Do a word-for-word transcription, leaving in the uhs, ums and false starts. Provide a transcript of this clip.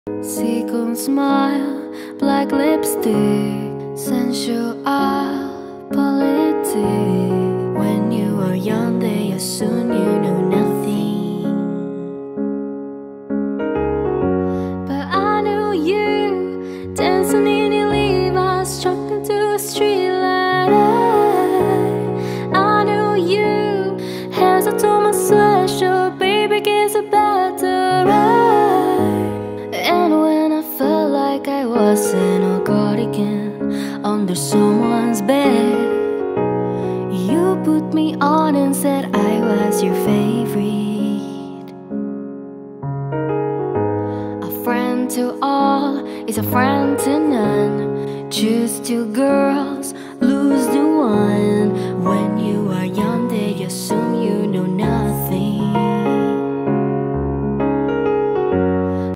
Sequin smile, black lipstick, sensuality. When you were young, they assume you knew nothing, but I knew you, dancing in your Levi's, struck into a street light. I, I knew you, as I told my sweatshirt, baby, gets a better ride. And when I felt like I was in a cardigan under someone's bed, you put me on and said I was your favorite. A friend to all is a friend to none. Choose two girls, lose the one. When you are young,